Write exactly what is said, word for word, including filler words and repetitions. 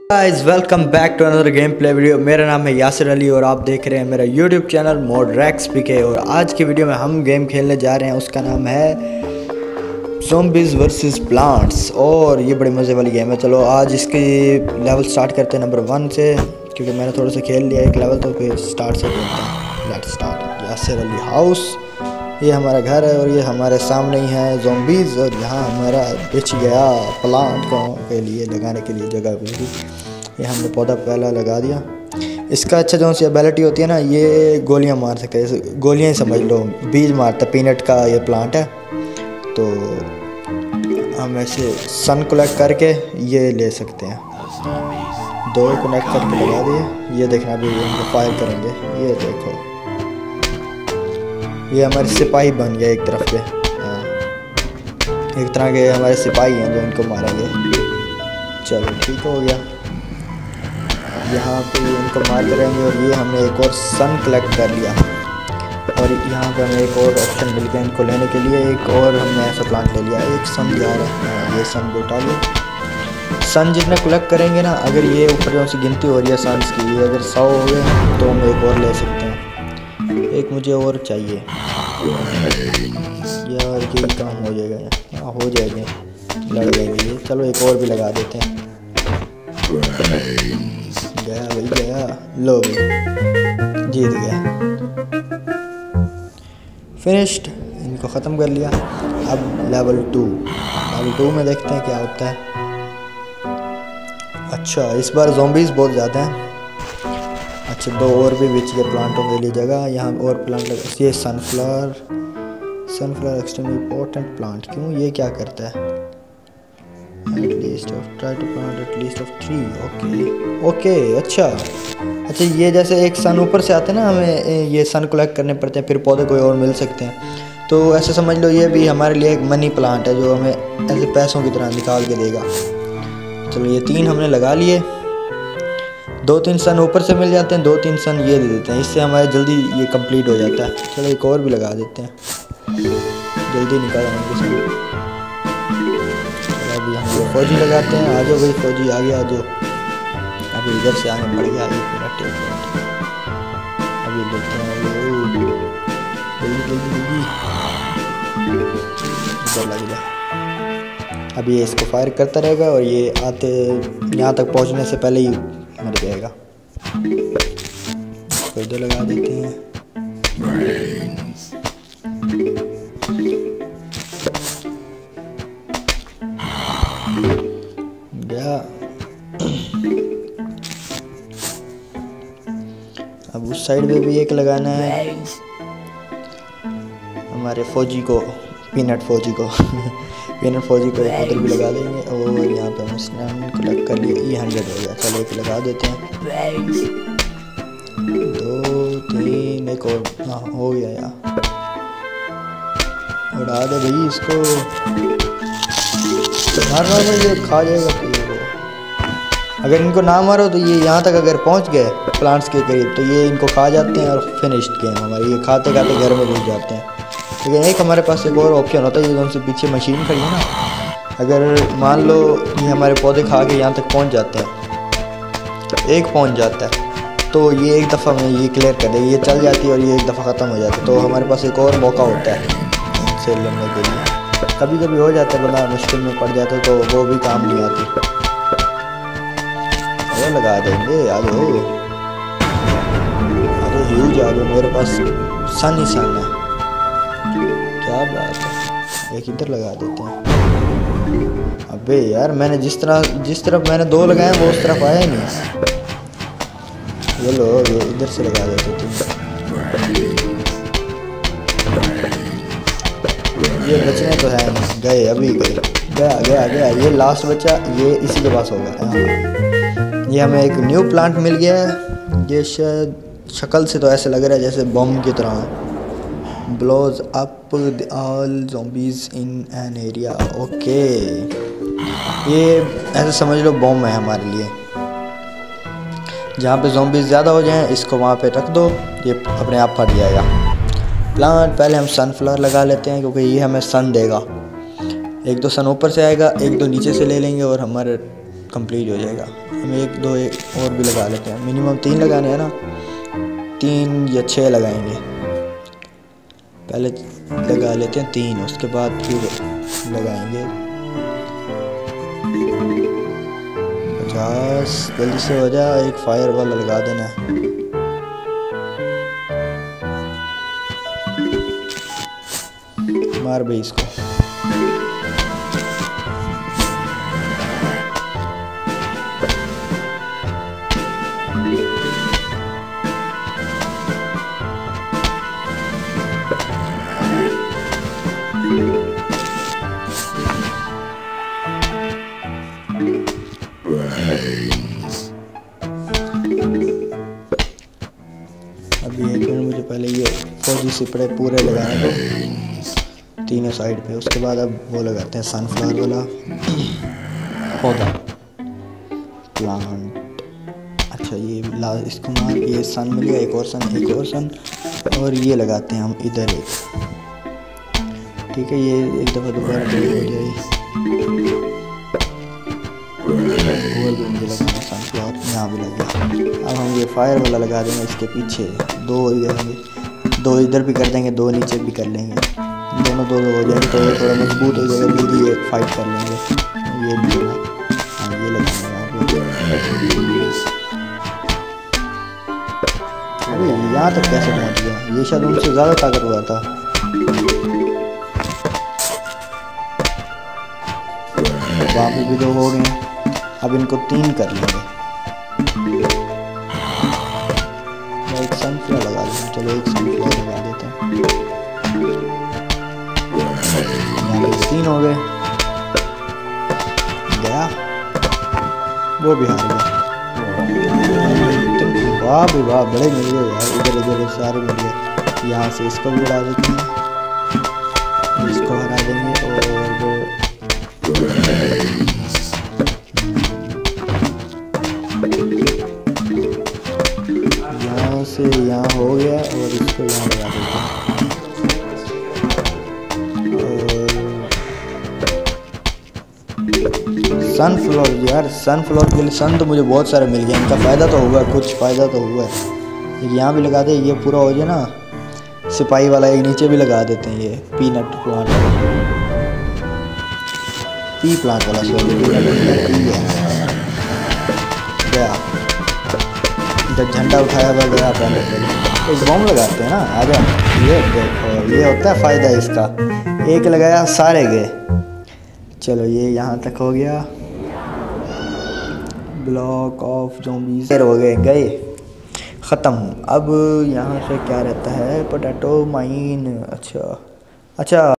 Guys welcome back to another game play video. मेरा नाम है यासिर अली और आप देख रहे हैं मेरा यूट्यूब चैनल मोडरेक्स पीके। और आज की वीडियो में हम गेम खेलने जा रहे हैं, उसका नाम है ज़ॉम्बीज़ वर्सेस प्लांट्स। और ये बड़ी मज़े वाली गेम है। चलो आज इसकी लेवल स्टार्ट करते हैं नंबर वन से, क्योंकि मैंने थोड़ा सा खेल लिया एक लेवल, तो फिर स्टार्ट से खेलते हैं। Let's start. Yasir Ali house, ये हमारा घर है और ये हमारे सामने ही है ज़ॉम्बीज़। और यहाँ हमारा बिछ गया प्लांट को के लिए लगाने के लिए जगह मिली। ये हमने पौधा पहला लगा दिया। इसका अच्छा जो सी एबिलिटी होती है ना, ये गोलियां मार सकते हैं, गोलियां ही समझ लो, बीज मारता। पीनट का ये प्लांट है, तो हम ऐसे सन कलेक्ट करके ये ले सकते हैं। दो कनेक्ट करके लगा दिए। ये देखना अभी इनको फायर करेंगे। ये देखो, ये हमारे सिपाही बन गए एक तरफ के। हाँ, एक तरह के हमारे सिपाही हैं जो इनको मारेंगे। चलो ठीक हो गया। यहाँ पे इनको मार करेंगे। और ये हमने एक और सन कलेक्ट कर लिया। और यहाँ पे हमें एक और ऑप्शन मिल गया इनको लेने के लिए। एक और हमने ऐसा प्लांट ले लिया। एक सन जा रहा है, ये सन उठा लिया। सन जितने कलेक्ट करेंगे ना, अगर ये ऊपर जो सी गिनती हो रही है सन्स की, अगर सौ हो गए तो हम एक और ले सकते हैं। एक मुझे और चाहिए यार, ये काम हो जाएगा। हाँ हो जाएगा, लग जाएगा ये। चलो एक और भी लगा देते हैं। गया भाई गया, लो जीत गया, फिनिश्ड। इनको ख़त्म कर लिया। अब लेवल टू लेवल टू में देखते हैं क्या होता है। अच्छा, इस बार ज़ॉम्बीज़ बहुत ज़्यादा हैं। अच्छा, दो और भी बिच के प्लांटों के लिए जगह। यहाँ और प्लांट लगा। ये sunflower sunflower extremely important plant. क्यों, ये क्या करता है? At least of try to plant at least of three. Okay okay अच्छा अच्छा ये जैसे एक सन ऊपर से आते हैं ना, हमें ये सन कलेक्ट करने पड़ते हैं, फिर पौधे कोई और मिल सकते हैं। तो ऐसे समझ लो ये भी हमारे लिए एक मनी प्लांट है, जो हमें ऐसे पैसों की तरह निकाल के देगा। चलो ये तीन हमने लगा लिए। दो तीन सन ऊपर से मिल जाते हैं, दो तीन सन ये दे देते हैं। इससे हमारे जल्दी ये कंप्लीट हो जाता है। चलो एक और भी लगा देते हैं, जल्दी निकाल आएंगे। अभी हम ये फौजी लगाते हैं। आ जाओ भाई फौजी, आगे आ जाओ। अभी इधर से आगे बढ़ गया। एक मिनट एक मिनट अभी देखते हैं। जल्दी जल्दी जल्दी इधर लग जा। अभी ये इसको फायर करता रहेगा और ये आते यहाँ तक पहुँचने से पहले ही मर जाएगा। इसको इधर लगा देते हैं। गया। अब उस साइड में भी एक लगाना है हमारे फौजी को, पीनट फौजी को पीनट फौजी को एक उधर भी लगा देंगे। और यहाँ पे हम स्नैन कलेक्ट कर लिए। ई हंड्रेड हो गया। चलो एक लगा देते हैं। दो तीन एक और। हाँ हो गया यार, उड़ा दे भाई इसको। मार मार में ये खा जाएगा। तो ये अगर इनको ना मारो तो ये यहाँ तक अगर पहुँच गए प्लांट्स के करीब, तो ये इनको खा जाते हैं और फिनिश्ड गेम हमारी। ये खाते खाते घर में घुस जाते हैं। लेकिन एक हमारे पास एक और ऑप्शन होता है, ये उनसे पीछे मशीन खड़ी है ना, अगर मान लो ये हमारे पौधे खा के यहाँ तक पहुँच जाते हैं, एक पहुँच जाता है, तो ये एक दफ़ा में ये क्लियर कर देगी। ये चल जाती है और ये एक दफ़ा ख़त्म हो जाती है। तो हमारे पास एक और मौका होता है इनसे लड़ने के लिए। कभी कभी हो जाता है बंदा मुश्किल में पड़ जाता है, तो वो भी काम नहीं आती। अरे लगा देंगे। आ जाओ, अरे ह्यूज आ जाओ, मेरे पास सन ही सन है। क्या बात है। एक इधर लगा देते हैं। अबे यार, मैंने जिस तरह जिस तरफ मैंने दो लगाए वो उस तरफ आया ही नहीं। ये लो, ये इधर से लगा देते तुम। ये बचने तो है नहीं, गए अभी गए। गया गया गया। ये लास्ट बचा, ये इसी के पास होगा। ये हमें एक न्यू प्लांट मिल गया है। ये शायद शक्ल से तो ऐसे लग रहा है जैसे बम की तरह है। Blows up all zombies in an area. Okay, ये ऐसे समझ लो बम है हमारे लिए। जहाँ पे ज़ॉम्बीज़ ज़्यादा हो जाएं, इसको वहाँ पे रख दो, ये अपने आप फट जाएगा। प्लांट पहले हम सनफ्लावर लगा लेते हैं, क्योंकि ये हमें सन देगा। एक तो सन ऊपर से आएगा, एक तो नीचे से ले लेंगे और हमारे कंप्लीट हो जाएगा। हम एक दो एक और भी लगा लेते हैं, मिनिमम तीन लगाने हैं ना, तीन या छः लगाएंगे। पहले लगा लेते हैं तीन, उसके बाद फिर लगाएंगे पचास। जल्दी से हो जाए, एक फायर वाला लगा देना है। मार भाई इसको। अभी एक मिनट, मुझे पहले ये फौजी सिपड़े पूरे लगाने दो तीनों साइड पे। उसके बाद अब वो लगाते हैं सनफ्लावर वाला पौधा प्लांट। अच्छा ये ला इसको मार, ये सन मिल गया, एक और सन, एक और सन, और ये लगाते हैं हम इधर एक। ठीक है, ये एक दफ़ा दोबारा हो जाए। और भी मुझे लगाना सनफ्लावर, यहाँ भी लग गया। अब हम ये फायर वाला लगा देंगे इसके पीछे। दो हो जाएंगे, दो इधर भी कर देंगे, दो नीचे भी कर लेंगे, दोनों दो दो हो जाएंगे तो थोड़ा मजबूत हो जाएगा, जल्दी ये फाइट कर लेंगे। ये भी हाँ ये लगाएंगे यहाँ पे। अरे यहाँ तक कैसे पहुँच गया? ये शायद उनसे ज़्यादा ताकतवर था। वहाँ पे भी दो हो गए, अब इनको तीन कर लेंगे। एक सनफ्लावर लगा देते, चलो एक सनफ्लावर लगा देते हैं। यहाँ पे तीन हो गए, गया वो भी हार गया। वाह भी वाह, बड़े मिल गए यार, इधर इधर सारे मिल गए। यहाँ से इसको भी उड़ा देते हैं, इसको हरा देंगे, और वो यहाँ से यहाँ हो गया, और इसको यहाँ लगा देते हैं। सनफ्लावर यार, सनफ्लावर के लिए सन तो मुझे बहुत सारे मिल गए, इनका फ़ायदा तो हुआ, कुछ फ़ायदा तो हुआ है। यहाँ भी लगा दे, ये पूरा हो जाए ना। सिपाही वाला एक नीचे भी लगा देते हैं, ये पीनट प्लांट, पी प्लांट वाला, सॉरी पी है गया। जब झंडा उठाया हुआ गया, पहले एक बॉम्ब लगाते हैं ना, आ जा। ये देखो, ये होता है फ़ायदा इसका, एक लगाया सारे गए। चलो ये यहाँ तक हो गया। ब्लॉक ऑफ ज़ॉम्बीज़ हो गए, गए ख़त्म। अब यहाँ से क्या रहता है, पोटैटो माइन। अच्छा अच्छा